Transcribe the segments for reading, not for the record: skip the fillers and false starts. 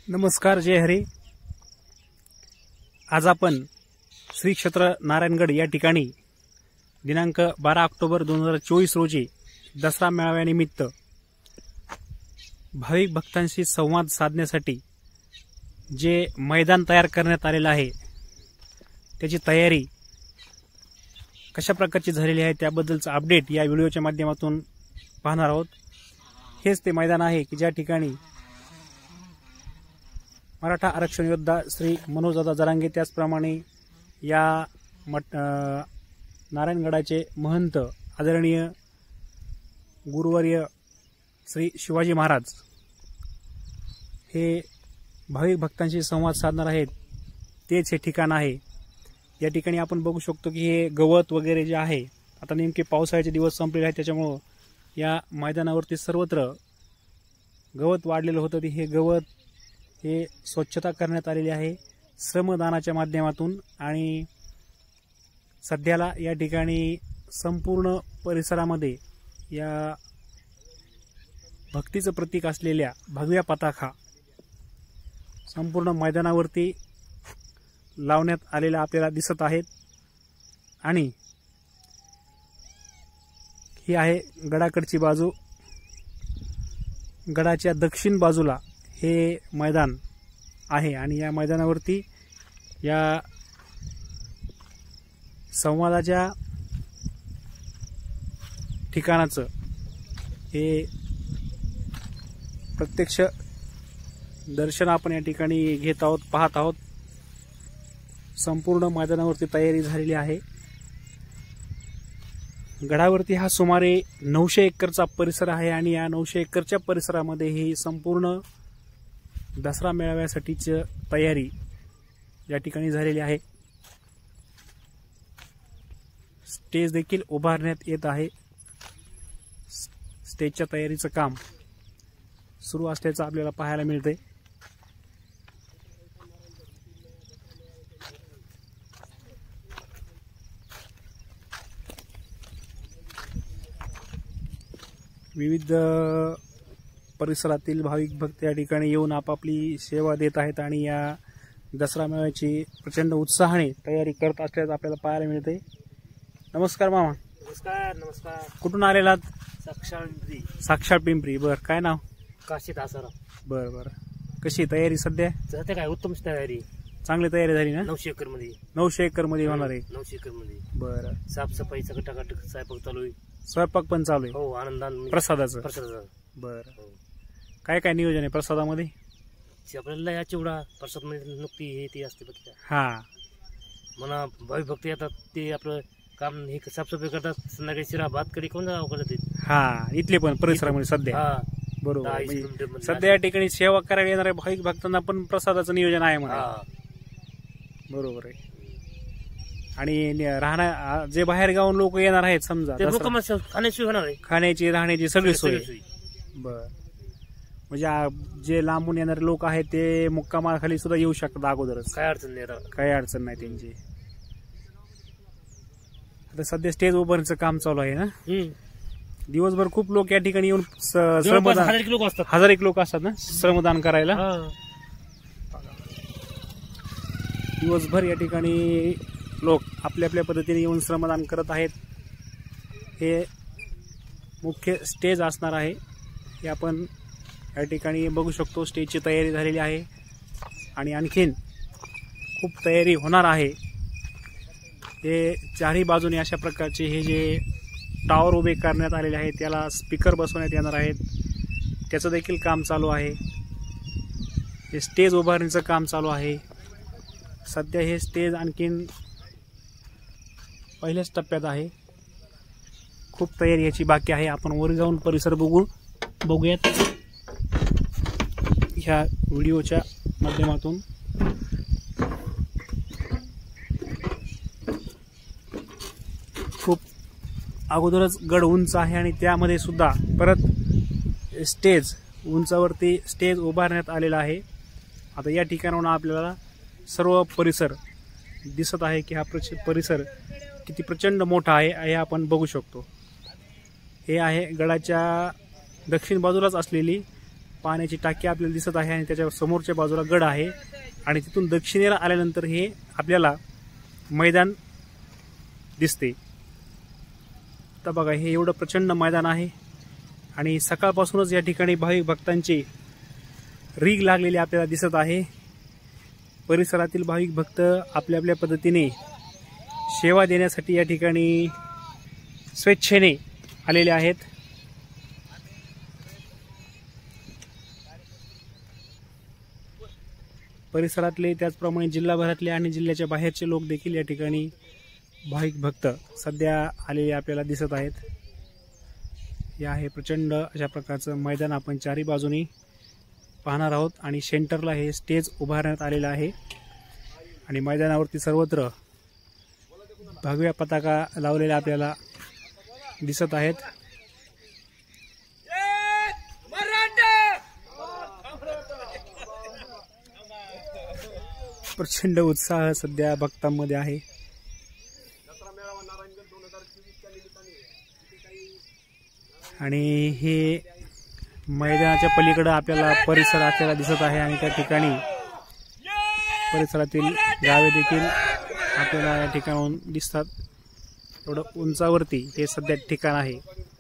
नमस्कार, जय हरी। आज आपण श्री क्षेत्र नारायणगड या ठिकाणी दिनांक 12 ऑक्टोबर 2024 रोजी दसरा मेळाव्यानिमित्त भाविक भक्तांशी संवाद साधण्यासाठी जे मैदान तयार करण्यात आलेलं आहे त्याची तयारी कशा प्रकारची झालेली आहे त्याबद्दलचा अपडेट या व्हिडिओच्या माध्यमातून पाहणार आहोत। हेच ते मैदान आहे की ज्या ठिकाणी मराठा आरक्षण योद्धा श्री मनोजदादा जरांगे, त्याचप्रमाणे या नारायणगडाचे महंत आदरणीय गुरुवर्य श्री शिवाजी महाराज हे भाविक भक्तांशी संवाद साधणार आहेत। तेच हे ठिकाण आहे। या ठिकाणी आपण बघू शकतो की हे गवत वगैरे जे आहे, आता नेमके पावसाळ्याचे दिवस संपलेले आहेत त्याच्यामुळे या मैदानावरती सर्वत्र गवत वाढलेलं होतं। हे गवत हे स्वच्छता करण्यात आलेली आहे श्रमदानाच्या माध्यमातून। आणि सध्याला या ठिकाणी संपूर्ण परिसरामध्ये या भक्तीचं प्रतीक असलेल्या भगव्या पताका संपूर्ण मैदानावरती लावण्यात आलेल्या आपल्याला दिसत आहेत। आणि ही आहे गडाकडची बाजू। गडाच्या दक्षिण बाजूला हे मैदान आहे आणि या मैदानावरती या संवादाच्या ठिकाणाचं हे प्रत्यक्ष दर्शन आपण या ठिकाणी घेत आहोत, पाहत आहोत। संपूर्ण मैदानावरती तयारी झालेली आहे। गडावरती हा सुमारे 900 एकरचा परिसर आहे आणि या 900 एकरच्या परिसरामध्ये ही संपूर्ण दसरा मेळाव्यासाठीची तयारी या ठिकाणी झालेली आहे। स्टेज देखील उभारण्यात येत आहे। स्टेजच्या तयारीचं काम सुरू असल्याचं आपल्याला पाहायला मिळते। विविध परिसरातील भाविक भक्त या ठिकाणी येऊन आपापली सेवा देत आहेत आणि या दसरा मेळ्याची प्रचंड उत्साहाने तयारी करत असल्याचं आपल्याला पाहायला मिळते। नमस्कार मामा। नमस्कार। नमस्कार। कुठून आलेलात? साक्षात पिंपरी। बर, काय नाव? काशीत आसाराम। बर बर, कशी तयारी सध्या? सध्या काय उत्तम तयारी, चांगली तयारी झाली ना? 900 एकर मध्ये 900 एकर मध्ये होणार आहे। 900 एकर मध्ये बर, साफसफाई सगळं टकाटक स्वयंपाक चालू आहे। स्वयंपाक पण चालू आहे? हो, आनंदान प्रसादाचं? बर। काय काय नियोजन आहे प्रसादामध्ये? आपल्याला या चिवडा प्रसाद मध्ये नुकती हे ती असते बघ। हा, म्हणा भाविक भक्त येतात ते आपलं काम हे साफसफाई करतात, संध्याकाळी शिरा भात कडी कोण करतात। हा, इथले पण परिसरामध्ये सध्या? हा, बरोबर। सध्या या ठिकाणी सेवा करायला येणाऱ्या भाविक भक्तांना पण प्रसादाचं नियोजन आहे म्हणा। बरोबर आहे। आणि राहणार जे बाहेर गावून लोक येणार आहेत समजा, खाण्याची होणार आहे, खाण्याची राहण्याची सगळी सोय? बर, म्हणजे जे लांबून येणारे लोक आहेत ते मुक्कामाखाली सुद्धा येऊ शकतात अगोदरच? काय अडचण नाही, काही अडचण नाही त्यांची। आता सध्या स्टेज उभारण्याचं काम चालू आहे ना? दिवसभर खूप लोक या ठिकाणी येऊन श्रमदान, 1000 लोक असतात ना श्रमदान करायला? दिवसभर या ठिकाणी लोक आपल्या आपल्या पद्धतीने येऊन श्रमदान करत आहेत। हे मुख्य स्टेज असणार आहे, हे आपण या ठिकाणी बघू शकतो। स्टेजची तयारी झालेली आहे आणि आणखीन खूप तयारी होणार आहे। हे चारही बाजूने अशा प्रकारचे हे जे टावर उभे करण्यात आलेले आहेत त्याला स्पीकर बसवण्यात येणार आहेत, त्याचं देखील काम चालू आहे। हे स्टेज उभारण्याचं काम चालू आहे। सध्या हे स्टेज आणखीन पहिल्याच टप्प्यात आहे, खूप तयारी याची बाकी आहे। आपण वर जाऊन परिसर बघूयात ह्या व्हिडिओच्या माध्यमातून। खूप अगोदरच गड उंच आहे आणि त्यामध्ये सुद्धा परत स्टेज उंचावरती स्टेज उभारण्यात आलेला आहे। आता या ठिकाणाहून आपल्याला सर्व परिसर दिसत आहे की हा परिसर किती प्रचंड मोठा आहे हे आपण बघू शकतो। हे आहे गडाच्या दक्षिण बाजूलाच असलेली पाण्याची टाकी आपल्याला दिसत आहे आणि त्याच्या समोरच्या बाजूला गड आहे आणि तिथून दक्षिणेला आल्यानंतर हे आपल्याला मैदान दिसते. तर बघा हे एवढं प्रचंड मैदान आहे आणि सकाळपासूनच या ठिकाणी भाविक भक्तांची रीग लागलेली आपल्याला दिसत आहे. परिसरातील भाविक भक्त आपल्या आपल्या पद्धतीने सेवा देण्यासाठी या ठिकाणी स्वेच्छेने आलेले आहेत. परिसरातले त्याचप्रमाणे जिल्हाभरातले आणि जिल्ह्याच्या बाहेरचे लोक देखील या ठिकाणी भाविक भक्त सध्या आलेले आपल्याला दिसत आहेत. हे आहे प्रचंड अशा प्रकारचं मैदान आपण चारी बाजूनी पाहणार आहोत आणि सेंटरला हे स्टेज उभारण्यात आलेलं आहे आणि मैदानावरती सर्वत्र भगव्या पताका लावलेल्या आपल्याला दिसत आहेत. प्रचंड उत्साह सध्या भक्तांमध्ये आहे. आणि हे मैदानाच्या पलीकडे आपल्याला परिसर आपल्याला दिसत आहे आणि त्या ठिकाणी परिसरातील गावे देखील आपल्याला या ठिकाणाहून दिसतात. एवढं उंचावरती हे सध्या ठिकाण आहे.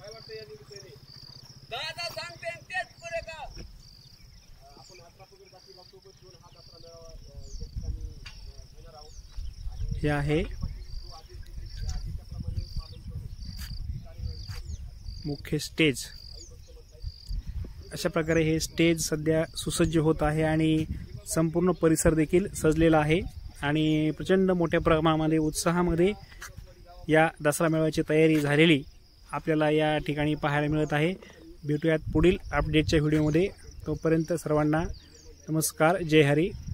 हे आहे मुख्य स्टेज. अशा प्रकारे हे स्टेज सध्या सुसज्ज होत आहे आणि संपूर्ण परिसर देखील सजलेला आहे आणि प्रचंड मोठ्या प्रमाणामध्ये उत्साहामध्ये या दसरा मेळाव्याची तयारी झालेली आपल्याला या ठिकाणी पाहायला मिळत आहे. भेटूयात पुढील अपडेटच्या व्हिडिओमध्ये. तोपर्यंत सर्वांना नमस्कार. जय हरी.